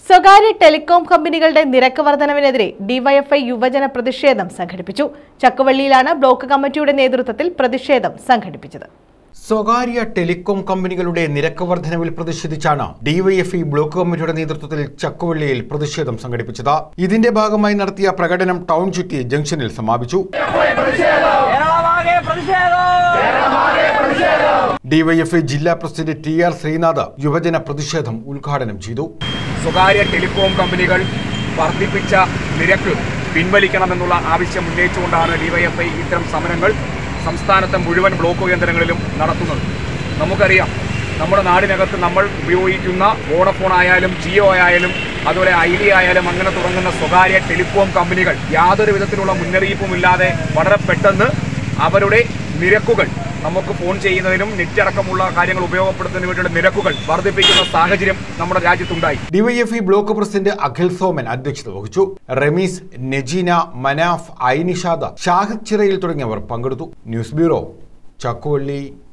സ്വകാര്യ ടെലികോം കമ്പനികളുടെ നിരക്ക് വർധനവിനെതിരെ ഡിവൈഎഫ്ഐ യുവജന പ്രതിഷേധം സംഘടിപ്പിച്ചു. ചക്കുവള്ളിയിലാണ് ബ്ലോക്ക് കമ്മിറ്റിയുടെ നേതൃത്വത്തിൽ പ്രതിഷേധം സംഘടിപ്പിച്ചത്. സ്വകാര്യ ടെലികോം കമ്പനികളുടെ നിരക്ക് വർധനവിൽ പ്രതിഷേധിച്ചാണ് ഡിവൈഎഫ്ഐ ബ്ലോക്ക് കമ്മിറ്റിയുടെ നേതൃത്വത്തിൽ ചക്കുവള്ളിയിൽ പ്രതിഷേധം സംഘടിപ്പിച്ചത്. ഇതിന്റെ ഭാഗമായി നടത്തിയ പ്രകടനം ടൗൺ ചുറ്റി ജംഗ്ഷനിൽ സമാപിച്ചു. ഡിവൈഎഫ്ഐ ജില്ലാ പ്രസിഡന്റ് ടി.ആർ. ശ്രീനാഥ് യുവജന പ്രതിഷേധം ഉദ്ഘാടനം ചെയ്തു. സ്വകാര്യ ടെലികോം കമ്പനികൾ വർദ്ധിപ്പിച്ച നിരക്ക് പിൻവലിക്കണമെന്നുള്ള ആവശ്യം ഉന്നയിച്ചുകൊണ്ടാണ് ഡിവൈഎഫ്ഐ ഇത്തരം സമരങ്ങൾ സംസ്ഥാനത്തെ മുഴുവൻ ബ്ലോക്ക് കേന്ദ്രങ്ങളിലും നടത്തുന്നത്. നമുക്കറിയാം, നമ്മുടെ നാടിനകത്ത് നമ്മൾ ഉപയോഗിക്കുന്ന വോഡഫോൺ ആയാലും ജിയോ ആയാലും അതുപോലെ ഐഡിയ ആയാലും അങ്ങനെ തുടങ്ങുന്ന സ്വകാര്യ ടെലികോം കമ്പനികൾ യാതൊരു വിധത്തിലുള്ള മുന്നറിയിപ്പുമില്ലാതെ വളരെ പെട്ടെന്ന് അവരുടെ നിരക്കുകൾ നമുക്ക് ഫോൺ ചെയ്യുന്നതിനും നെറ്റ് അടക്കമുള്ള കാര്യങ്ങൾ ഉപയോഗപ്പെടുത്തുന്നതിന് വേണ്ടിയുള്ള നിരക്കുകൾ വർദ്ധിപ്പിക്കുന്ന സാഹചര്യം നമ്മുടെ രാജ്യത്തുണ്ടായി. DYFI block president Akhil Soman അധ്യക്ഷത വഹിച്ചു. റമീസ്, നജീന, മനാഫ്, ഐനിഷാദ്, ഷാഹിദ് ചിറയിൽ തുടങ്ങിയവർ പങ്കെടുത്തു. News bureau, Chakkuvalli.